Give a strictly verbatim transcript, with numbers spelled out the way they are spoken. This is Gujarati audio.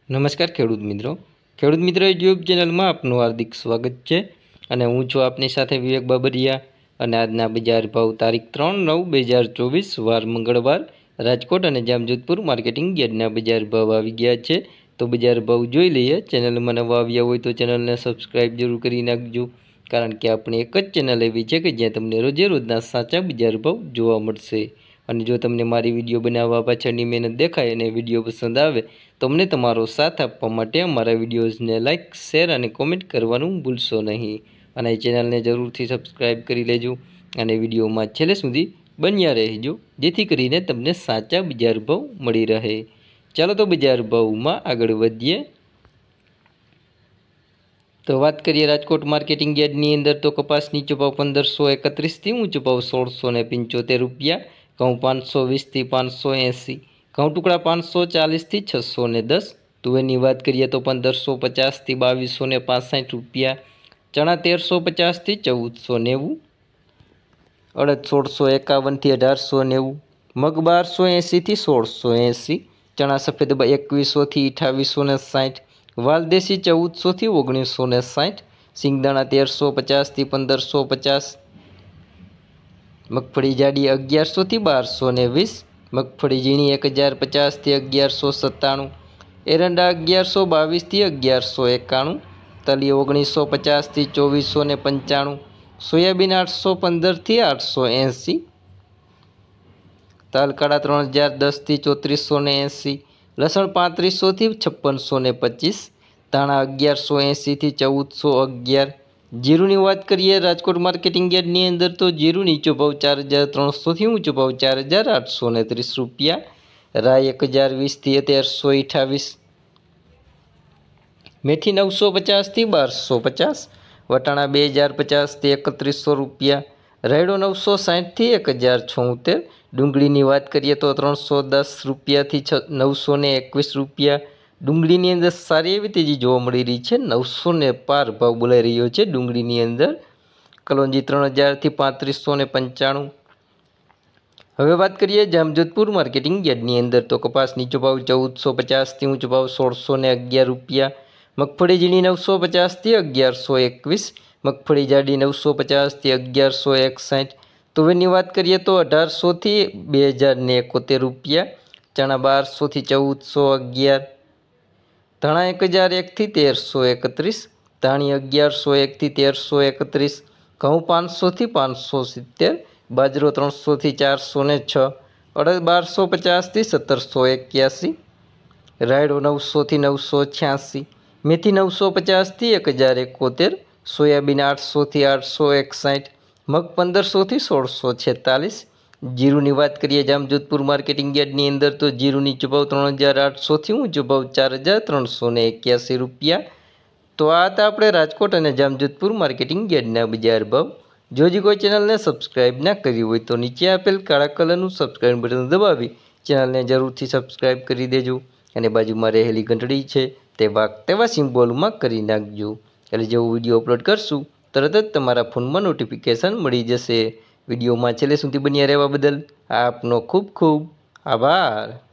નમસ્કાર ખેડૂત મિત્રો ખેડૂત મિત્રો યુટ્યુબ ચેનલમાં આપનું હાર્દિક સ્વાગત છે અને હું છું આપની સાથે વિવેક બાબરિયા અને આજના બજાર ભાવ તારીખ ત્રણ નવ બે હજાર ચોવીસ વાર મંગળવાર રાજકોટ અને જામજોધપુર માર્કેટિંગ યાર્ડના બજાર ભાવ આવી ગયા છે। તો બજાર ભાવ જોઈ લઈએ। ચેનલમાં નવા આવ્યા હોય તો ચેનલને સબસ્ક્રાઈબ જરૂર કરી નાખજો, કારણ કે આપણે એક જ ચેનલ એવી છે કે જ્યાં તમને રોજે રોજના સાચા બજાર ભાવ જોવા મળશે। અને જો તમને મારી વિડીયો બનાવવા પાછળની મહેનત દેખાય અને વિડીયો પસંદ આવે તો અમને તમારો સાથ આપવા માટે અમારા વિડીયોઝને લાઇક શેર અને કોમેન્ટ કરવાનું ભૂલશો નહીં અને ચેનલને જરૂરથી સબસ્ક્રાઈબ કરી લેજો અને વિડીયોમાં છેલ્લે સુધી બન્યા રહેજો, જેથી કરીને તમને સાચા બજાર ભાવ મળી રહે। ચાલો તો બજાર ભાવમાં આગળ વધીએ। તો વાત કરીએ રાજકોટ માર્કેટિંગ યાર્ડની અંદર તો કપાસ નીચો ભાવ પંદરસો એકત્રીસથી ઊંચો ભાવ સોળસો ને પંચોતેર રૂપિયા, ઘઉં પાંચસો વીસથી પાંચસો એંસી, ઘઉં ટુકડા પાંચસો ચાલીસથી છસો ને દસ। તુવેરની વાત કરીએ તો પંદરસો પચાસથી બાવીસો ને પાસઠ રૂપિયા, ચણા તેરસો પચાસથી ચૌદસો નેવું, અડદ સોળસો એકાવનથી અઢારસો નેવું, મગ બારસો એંસીથી સોળસો એંસી, ચણા સફેદ એકવીસોથી અઠાવીસો ને સાઠ, વાલદેશી ચૌદસોથી ઓગણીસો ને સાઠ, સિંગદાણા તેરસો પચાસથી પંદરસો પચાસ, મગફળી જાડી અગિયારસોથી બારસો ને વીસ, મગફળી ઝીણી એક હજાર પચાસથી અગિયારસો સત્તાણું, એરંડા અગિયારસો બાવીસથી અગિયારસો એકાણું, તલી ઓગણીસો પચાસથી ચોવીસો ને પંચાણું, સોયાબીન આઠસો પંદરથી આઠસો એંસી, તલ કાળા ત્રણ હજાર દસથી ચોત્રીસો ને એંસી, લસણ પાંત્રીસોથી છપ્પનસો ને પચીસ, ધાણા અગિયારસો એંસીથી ચૌદસો અગિયાર। જીરુની વાત કરીએ રાજકોટ માર્કેટિંગ યાર્ડની અંદર તો જીરું નીચો ભાવ ચાર હજાર ત્રણસોથી ઊંચો ભાવ ચાર હજાર આઠસો ને ત્રીસ રૂપિયા, રાય એક હજાર વીસથી તેરસો અઠાવીસ, મેથી નવસો પચાસથી બારસો પચાસ, વટાણા બે હજાર પચાસથી એકત્રીસો રૂપિયા, રાયડો નવસો સાઠથી એક હજાર છોતેર। ડુંગળીની વાત કરીએ તો ત્રણસો દસ રૂપિયાથી છ નવસો ને એકવીસ રૂપિયા। ડુંગળીની અંદર સારી એવી તેજી જોવા મળી રહી છે, નવસો ને પાર ભાવ બોલાઈ રહ્યો છે ડુંગળીની અંદર। કલોંજી ત્રણ હજારથી પાંત્રીસો ને પંચાણું। હવે વાત કરીએ જામજોધપુર માર્કેટિંગ યાર્ડની અંદર તો કપાસ નીચો ભાવ ચૌદસો પચાસથી ઊંચો ભાવ સોળસો ને અગિયાર રૂપિયા, મગફળી ઝીણી નવસો પચાસથી અગિયારસો એકવીસ, મગફળી જાડી નવસો પચાસથી અગિયારસો એકસાઠ। તુવેરની વાત કરીએ તો અઢારસોથી બે હજાર ને એકોતેર રૂપિયા, ચણા બારસોથી ચૌદસો અગિયાર, ધાણા એક હજાર એકથી તેરસો એકત્રીસ, ધાણી અગિયારસો એકથી તેરસો એકત્રીસ, ઘઉં પાંચસોથી પાંચસો સિત્તેર, બાજરો ત્રણસોથી ચારસો ને છ, અડદ બારસો પચાસથી સત્તરસો એક્યાસી, રાયડો નવસોથી નવસો છ્યાસી, મેથી નવસો પચાસથી એક હજાર એકોતેર, સોયાબીન આઠસોથી આઠસો એકસાઠ, મગ પંદરસોથી સોળસો છેતાલીસ। જીરુની વાત કરીએ જામજોધપુર માર્કેટિંગ યાર્ડની અંદર તો જીરું નીચો ભાવ ત્રણ હજાર આઠસોથી ઊંચો ભાવ ચાર હજાર ત્રણસો ને એક્યાસી રૂપિયા। તો આ હતા આપણે રાજકોટ અને જામજોધપુર માર્કેટિંગ યાર્ડના બજાર ભાવ। જો હજી કોઈ ચેનલને સબસ્ક્રાઈબ ના કરી હોય તો નીચે આપેલ કાળા કલરનું સબસ્ક્રાઈબ બટન દબાવી ચેનલને જરૂરથી સબસ્ક્રાઈબ કરી દેજો અને બાજુમાં રહેલી ઘંટડી છે તે વાગ તેવા સિમ્બોલમાં કરી નાખજો, એટલે જેવું વિડીયો અપલોડ કરશું તરત જ તમારા ફોનમાં નોટિફિકેશન મળી જશે। વિડીયોમાં છેલ્લે સુધી બન્યા રહેવા બદલ આપનો ખૂબ ખૂબ આભાર।